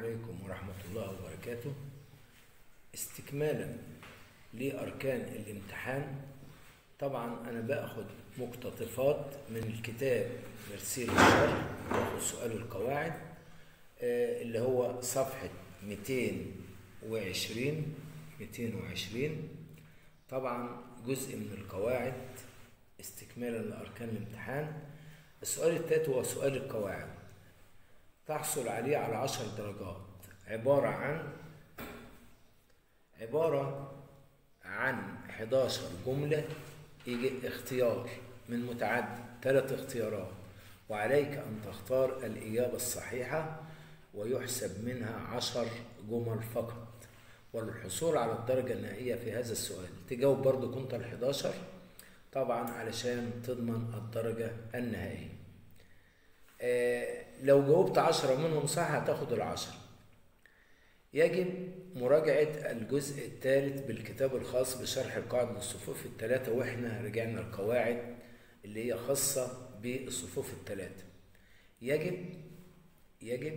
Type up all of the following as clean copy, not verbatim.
عليكم ورحمة الله وبركاته. استكمالا لأركان الامتحان، طبعا أنا باخد مقتطفات من الكتاب مرسيل الشرح، باخد سؤال القواعد اللي هو صفحة 220. طبعا جزء من القواعد استكمالا لأركان الامتحان. السؤال التالت هو سؤال القواعد، تحصل عليه على 10 درجات، عبارة عن 11 جملة، يجي اختيار من متعدد 3 اختيارات، وعليك أن تختار الإجابة الصحيحة ويحسب منها 10 جمل فقط. والحصول على الدرجة النهائية في هذا السؤال تجاوب برضو كنت ال11 طبعا علشان تضمن الدرجة النهائية. لو جاوبت 10 منهم صح هتاخد ال10. يجب مراجعة الجزء الثالث بالكتاب الخاص بشرح القواعد للصفوف الثلاثة، واحنا رجعنا القواعد اللي هي خاصة بالصفوف الثلاثة. يجب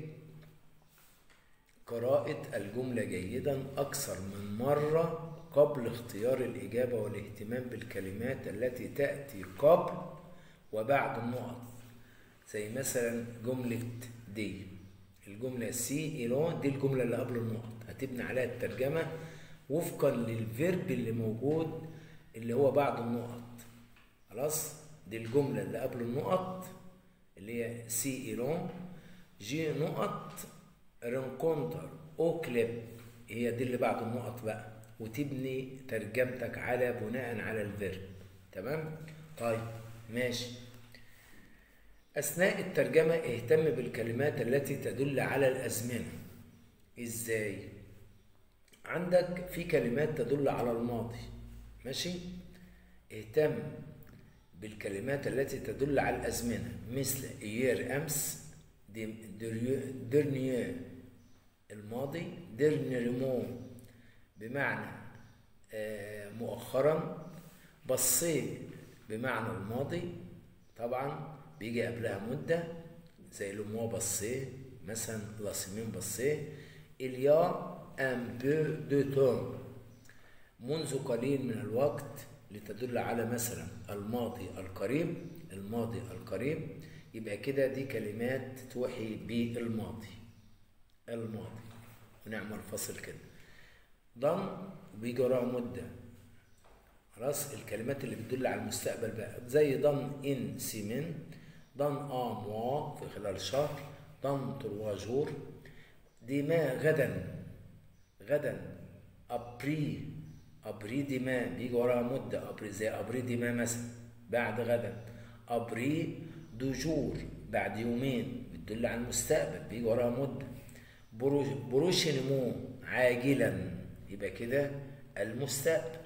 قراءة الجملة جيدا أكثر من مرة قبل اختيار الإجابة، والاهتمام بالكلمات التي تأتي قبل وبعد النقط، زي مثلا جملة دي، الجملة سي إيلون دي الجملة اللي قبل النقط، هتبني عليها الترجمة وفقا للفيرب اللي موجود اللي هو بعد النقط. خلاص، دي الجملة اللي قبل النقط اللي هي سي إيلون جي نقط رينكونتر او كليب، هي دي اللي بعد النقط بقى، وتبني ترجمتك على بناء على الفيرب. تمام؟ طيب ماشي. أثناء الترجمة اهتم بالكلمات التي تدل على الأزمنة. إزاي؟ عندك في كلمات تدل على الماضي، ماشي؟ اهتم بالكلمات التي تدل على الأزمنة، مثل إيير أمس، ديرنيير الماضي، ديرنيرمو بمعنى مؤخرا، بصي بمعنى الماضي طبعا بيجي قبلها مدة زي لموا بصي مثلا، لاسمين بصي، إليا ان بو دو تون منذ قليل من الوقت، لتدل على مثلا الماضي القريب. يبقى كده دي كلمات توحي بالماضي ونعمل فصل كده. ضم وبيجي وراها مدة. خلاص، الكلمات اللي بتدل على المستقبل بقى زي ضم ان سيمين، ضم موا في خلال شهر، ضم ترواجور، ديما غدا ابري ديما بيجي وراها مدة، ابري زي ابري ديما مثلا بعد غدا، ابري دوجور بعد يومين بتدل على المستقبل بيجي وراها مدة، بروشينمو عاجلا يبقى كده المستقبل.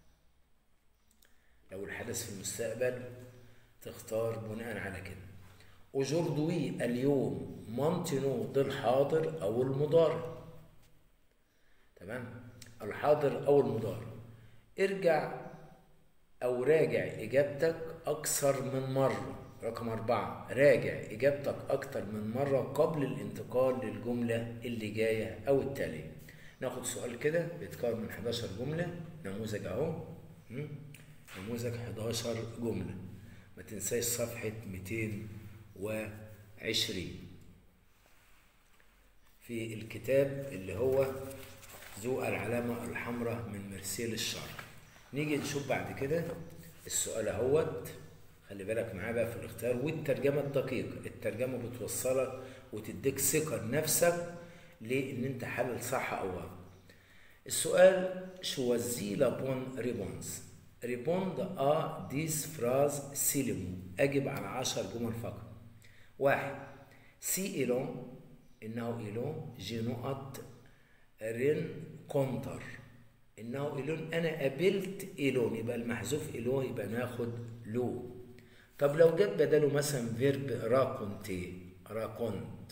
لو الحدث في المستقبل تختار بناء على كده. أوجوردوي اليوم، مانتينو ده الحاضر أو المضارع. تمام؟ الحاضر أو المضارع. ارجع أو راجع إجابتك أكثر من مرة. رقم 4، راجع إجابتك أكثر من مرة قبل الانتقال للجملة اللي جاية أو التالية. ناخد سؤال كده بيتكون من 11 جملة، نموذج أهو، نموذج 11 جملة. ما تنساش صفحة 220 في الكتاب اللي هو ذو العلامة الحمراء من مرسيل الشرح. نيجي نشوف بعد كده السؤال اهوت، خلي بالك معاه بقى في الاختيار والترجمة الدقيقة. الترجمة بتوصلك وتديك ثقة لنفسك لأن أنت حلل صح أو غلط. السؤال choisis la bonne réponse. Répondre à 10 phrases syllabes. أجب على 10 جمل فقط. 1. سي إيلون، إنه إيلون، جي نقط رين كونتر، إنه إيلون أنا قابلت إيلون، يبقى المحذوف إيلون يبقى ناخد لو. طب لو جت بداله مثلا فيرب راكونتي، راكونت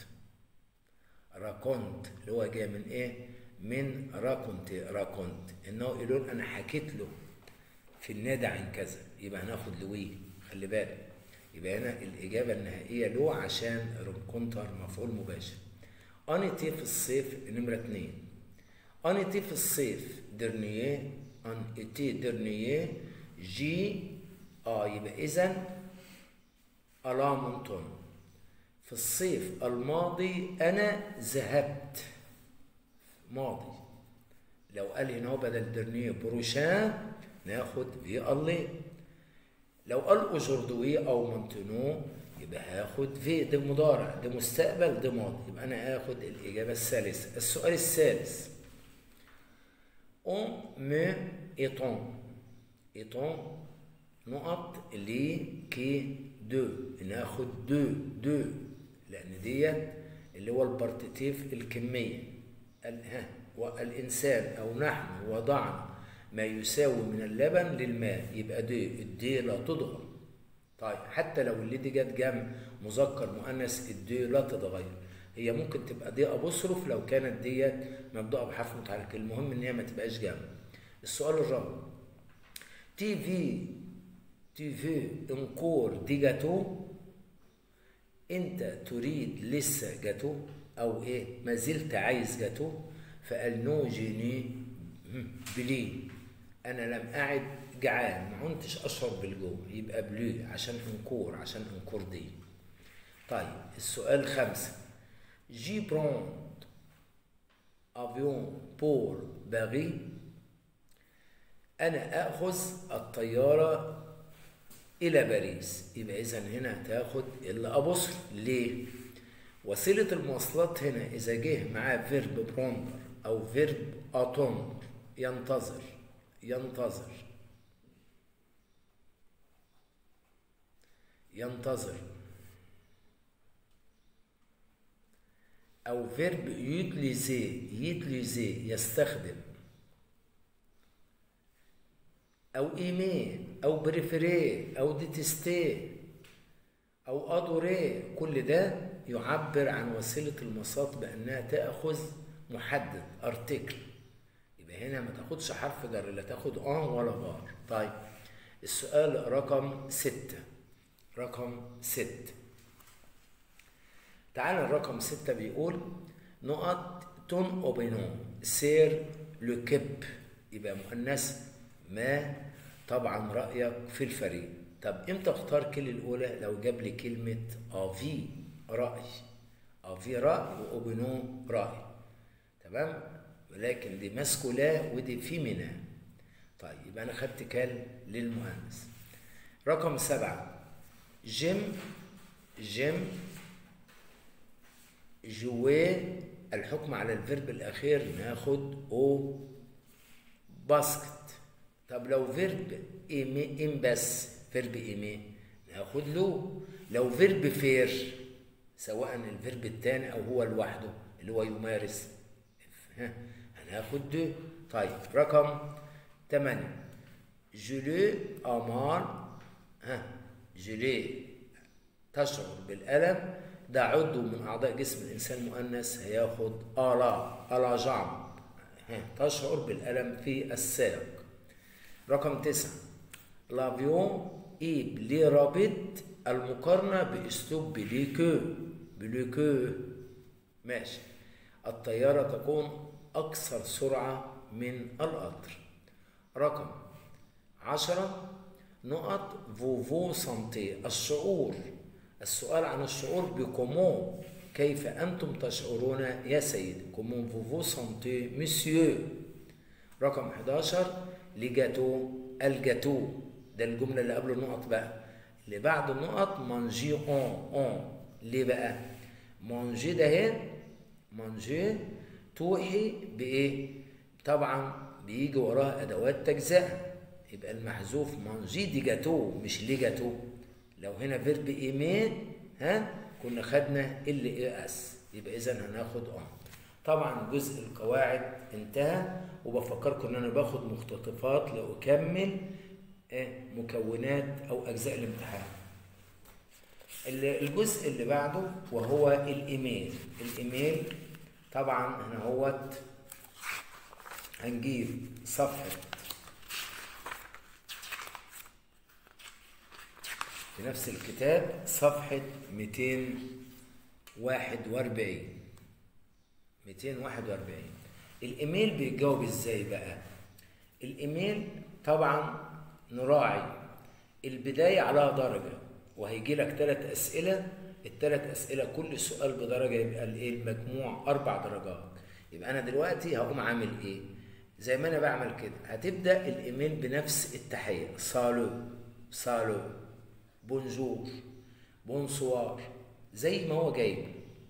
اللي هو جاي من إيه؟ من راكونت، إنه إيلون أنا حكيت له في النادي عن كذا، يبقى هناخد لوي. خلي بالك، يبقى هنا الإجابة النهائية له عشان رينكونتر مفعول مباشر. ان ايتي في الصيف نمرة 2. ان ايتي في الصيف درنييه، ان ايتي درنييه جي يبقى اذا الا مونتون. في الصيف الماضي انا ذهبت ماضي. لو قال هنا هو بدل درنيه بروشان ناخد في اللي. لو قال اجوردوي او مونتونو يبقى هاخد في، ده مضارع، ده مستقبل، ده ماضي، يبقى انا هاخد الاجابه الثالثه. السؤال الثالث اون مي ايتون، ايتون نقط لي كي دو، ناخد دو لان ديت اللي هو البارتيتيف الكميه. والانسان او نحن وضعنا ما يساوي من اللبن للماء، يبقى الدي لا تضغم. طيب حتى لو اللي دي جت جمع مذكر مؤنث الدي لا تتغير، هي ممكن تبقى دي ابوستروف لو كانت ديت مبدوءه بحرف متحرك، المهم ان هي ما تبقاش جمع. السؤال الرابع تي في انكور دي جاتو، انت تريد لسه جاتو او ايه ما زلت عايز جاتو. فقال نو جيني بلي، انا لم اعد جعان، ما كنتش اشعر بالجوع، يبقى بلو عشان انكور، عشان انكور دي. طيب السؤال 5 جي بروند افيون بور باريس، انا اخذ الطياره الى باريس، يبقى اذا هنا تاخد الابوستروف. ليه؟ وسيله المواصلات هنا اذا جه معاه فيرب بروندر او فيرب اتوندر ينتظر، او فيرب يوتليزي يستخدم، او ايمي او بريفيري او ديتستي او ادوري، كل ده يعبر عن وسيله المواصلات بانها تاخذ محدد ارتكل. يبقى هنا ما تاخدش حرف جر، لا تاخد ولا بار. طيب السؤال رقم 6. تعالى الرقم 6 بيقول نقط تون اوبينون سير لو كيب، يبقى مؤنث ما طبعا رأيك في الفريق. طب امتى اختار كل الاولى؟ لو جاب لي كلمة افي رأي، افي رأي واوبينون رأي، تمام، ولكن دي ماسكولا ودي فيمينا. طيب يبقى انا خدت كال للمؤنث. رقم 7 جيم جوي، الحكم على الفيرب الاخير ناخد او باسكت. طب لو فيرب ايمي ام بس، فيرب ايمي ناخد لو فيرب فير سواء الفيرب الثاني او هو لوحده اللي هو يمارس هناخد دو. طيب رقم 8 جولي امار، جولي تشعر بالألم، ده عضو من أعضاء جسم الإنسان مؤنث هياخد ألا جعب، تشعر بالألم في الساق. رقم 9 لافيون بلي رابط، المقارنة بأسلوب بليكو ماشي، الطيارة تكون أكثر سرعة من القطر. رقم 10 نقط فوفو سانتي، الشعور، السؤال عن الشعور بكومون، كيف أنتم تشعرون يا سيد، كومون فوفو سانتي مسيو. رقم 11 لجاتو، الجاتو ده الجملة اللي قبل النقط بقى، اللي بعد النقط مانجي اون. ليه بقى؟ مانجي ده هي مانجي توحي بإيه؟ طبعا بيجي وراها أدوات تجزئة، يبقى المحذوف مانجي دي جاتو مش لي جاتو. لو هنا فيرب ايمي كنا خدنا اس، يبقى اذا هناخد طبعا جزء القواعد انتهى، وبفكركم ان انا باخد مقتطفات لاكمل مكونات او اجزاء الامتحان. الجزء اللي بعده وهو الايميل. طبعا هنا هوت هنجيب صفحة في نفس الكتاب، صفحة 241. 241. الايميل بيتجاوب ازاي بقى؟ الايميل طبعا نراعي البداية عليها درجة، وهيجي لك 3 أسئلة، ال3 أسئلة كل سؤال بدرجة، يبقى المجموع 4 درجات. يبقى أنا دلوقتي هقوم عامل إيه؟ زي ما أنا بعمل كده، هتبدأ الإيميل بنفس التحية، سالو، سالو، بونجور، بونسوار، زي ما هو جايب.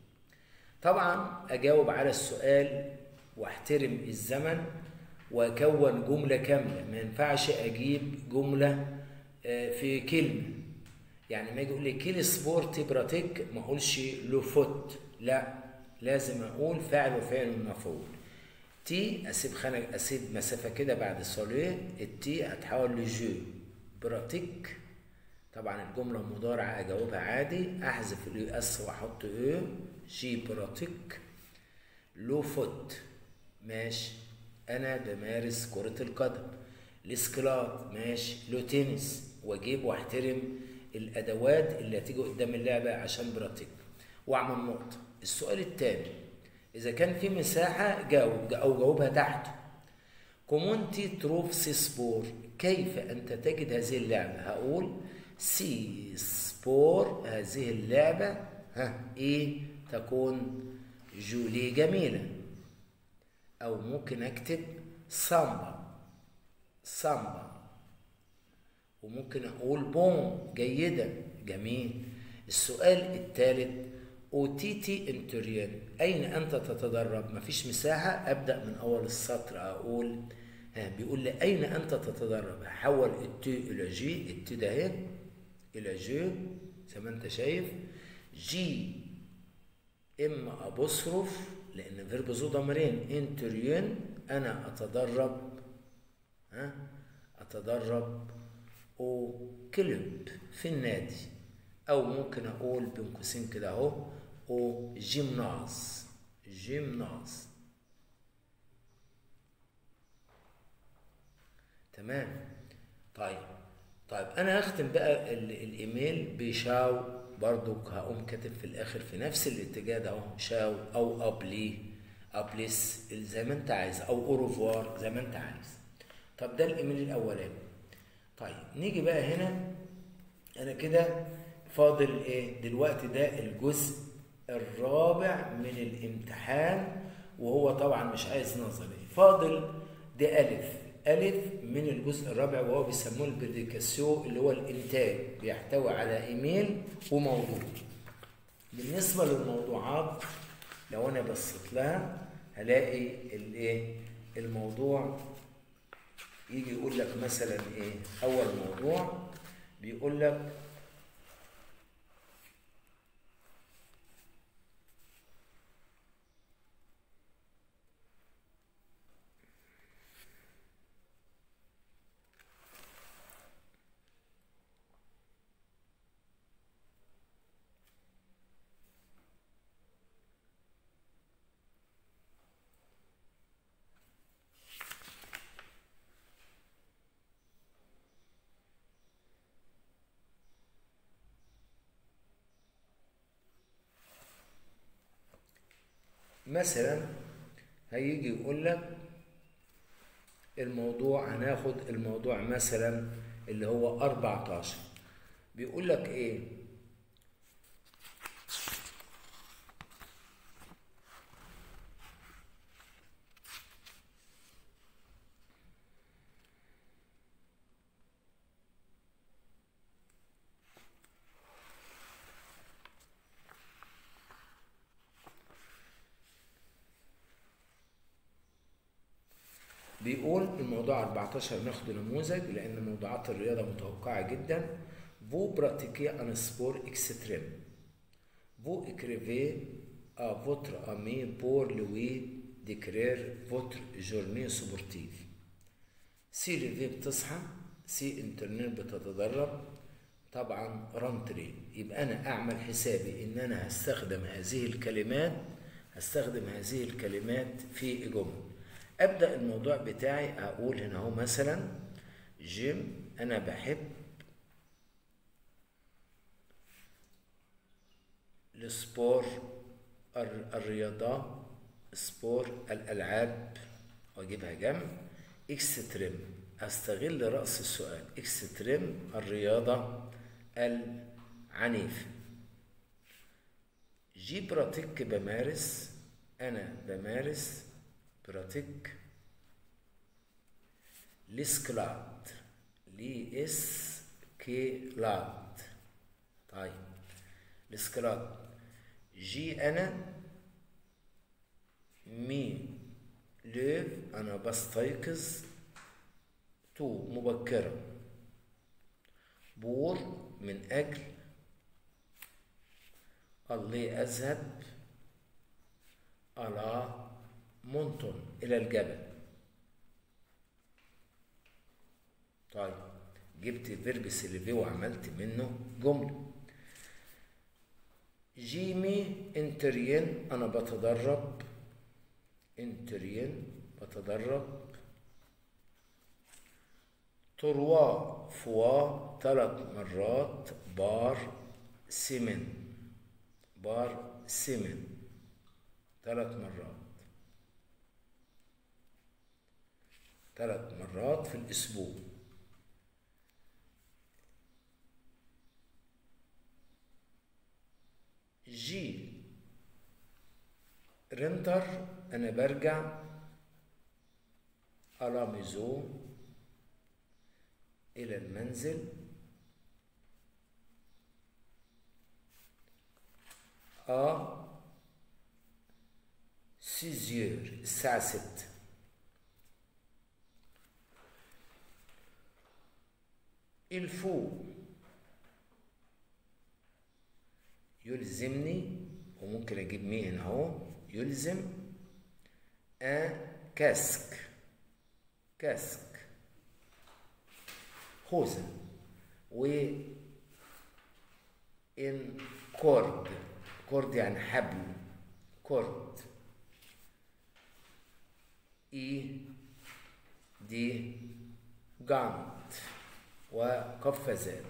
طبعا أجاوب على السؤال واحترم الزمن واكون جمله كامله، ما ينفعش اجيب جمله في كلمه. يعني ما يجي يقول لي كيل سبورت براتيك، ما اقولش لو فوت، لا، لازم اقول فاعل وفاعل مفعول. تي اسيب مسافه كده بعد سوليه، التي هتحول لجو. براتيك طبعا الجمله مضارعه اجاوبها عادي، احذف الاي اس واحط او. جي براتيك لو فوت، ماشي، انا بمارس كرة القدم. الاسكلات، ماشي، لو تنس، واجيب واحترم الادوات اللي هتيجي قدام اللعبة عشان براتيك، واعمل نقطة. السؤال التاني، اذا كان في مساحة جاوب او جاوبها تحت. كومونتي تروف سي سبور، كيف انت تجد هذه اللعبة؟ هقول سي سبور، هذه اللعبة ايه تكون جولي، جميلة. او ممكن اكتب سامبا، سامبا. وممكن اقول بون، جيدا، جميل. السؤال الثالث، اوتيتي انتوريان، اين انت تتدرب؟ مفيش مساحة، ابدأ من اول السطر اقول بيقول لي اين انت تتدرب، هحول التي الى جي، التي ده اهي الى جي زي ما انت شايف، جي اما ابوستروف لان فيرب ذو ضميرين، انتريون انا اتدرب، اتدرب او كلب في النادي، او ممكن اقول بين قوسين كده اهو او جيمناز، جيمناز. تمام. طيب انا هختم بقى الايميل بشاو، برضو هقوم كاتب في الاخر في نفس الاتجاه ده اهو، شاو او ابلي، ابليس زي ما انت عايز، او اوروفوار زي ما انت عايز. طب ده الايميل الاولاني. طيب نيجي بقى هنا، انا كده فاضل ايه دلوقتي؟ ده الجزء الرابع من الامتحان، وهو طبعا مش عايز نظري. فاضل ده ألف من الجزء الرابع، وهو بيسموه البريديكاسيو، اللي هو الإنتاج، بيحتوي على إيميل وموضوع. بالنسبة للموضوعات، لو أنا بصيت لها هلاقي الإيه؟ الموضوع يجي يقول لك مثلا إيه؟ أول موضوع بيقول لك مثلا، هيجي يقول لك الموضوع، هناخد الموضوع مثلا اللي هو 14، بيقول لك ايه؟ بيقول الموضوع 14 ناخده نموذج، لان موضوعات الرياضه متوقعه جدا. Vous pratiquez un sport extrême. Vous écrivez à votre ami pour lui décrire votre journée sportive. سي ليفي بتصحى، سي انترنت بتتدرب، طبعا رانتري. يبقى انا اعمل حسابي ان انا هستخدم هذه الكلمات في جمل. ابدا الموضوع بتاعي، اقول هنا اهو مثلا جيم، انا بحب السبور، الرياضه سبور الألعاب وأجيبها جنب. اكستريم أستغل رأس السؤال، اكستريم الرياضة العنيفة. جي براتيك بمارس، أنا بمارس براتيك لسكلاد، لإسكلاد. طيب لسكلاد. جي أنا مي ليف أنا بستيقظ تو مبكرا. بور من أجل. اللي أذهب على مونتون إلى الجبل. طيب جبت فيرب سيلفي وعملت منه جملة. جيمي انترين أنا بتدرب، انترين بتدرب. تروا فوا 3 مرات. بار سيمن، بار سيمن 3 مرات، 3 مرات في الأسبوع. جي رنتر أنا برجع على ميزو إلى المنزل. سيزيور الساعة 6. الفو يلزمني، وممكن أجيب مي هنا أهو، يلزم. كاسك، كاسك خوذة. و إن كورد، كورد يعني حبل، كورد. إي دي جانت وقفازات.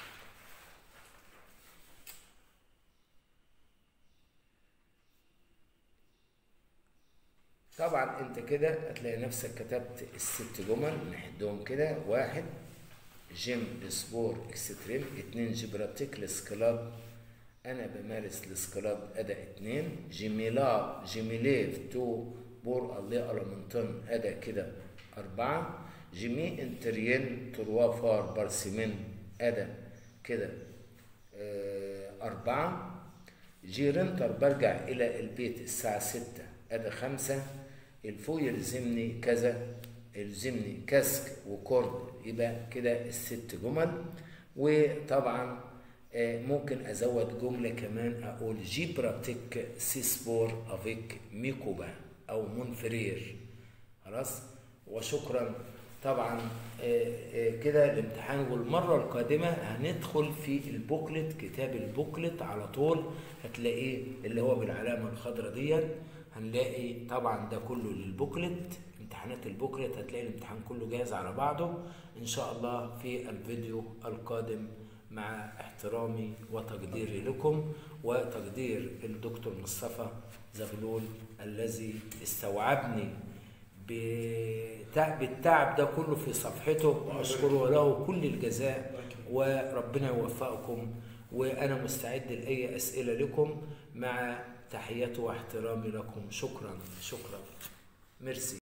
طبعا انت كده هتلاقي نفسك كتبت ال6 جمل نحدهم كده. 1 جيم لسبور اكستريم. 2 جبراتيك لسكلاب انا بمارس السكلاب اداء. 2 جيميلا جيميليف تو بور اللي ألمنتون اداء كده. 4 جيمي انتريين تروا فار بارسيمين اداء كده. 4 جيرنتر برجع الى البيت الساعة 6 اداء. 5 الفو يلزمني كذا، يلزمني كاسك وكورد. يبقى كده ال6 جمل. وطبعا ممكن ازود جملة كمان اقول جي براتيك سي سبور افيك ميكوبا او مونفرير. خلاص وشكرا. طبعا كده الامتحان. والمرة القادمة هندخل في البوكلت، كتاب البوكلت على طول هتلاقيه اللي هو بالعلامة الخضراء ديت. هنلاقي طبعا ده كله للبوكلت، امتحانات البوكلت. هتلاقي الامتحان كله جاهز على بعضه ان شاء الله في الفيديو القادم، مع احترامي وتقديري لكم وتقدير الدكتور مصطفى زغلول الذي استوعبني بالتعب ده كله في صفحته، واشكره له كل الجزاء. وربنا يوفقكم، وانا مستعد لاي اسئله لكم مع تحياتي واحترامي لكم. شكرا شكرا، ميرسي.